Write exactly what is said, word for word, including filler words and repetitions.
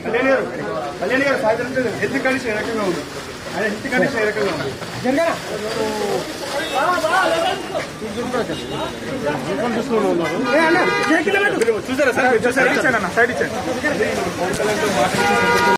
కళ్యాణ్ గారు కళ్యాణ్ గారు సాయంత్రం హెల్త్ కండిషన్ ఏ రకంగా ఉంది? ఆయన హెల్త్ కండిషన్ ఏ రకంగా ఉంది? చూసారా సార్? చూసారా? సైడ్ ఇచ్చాను.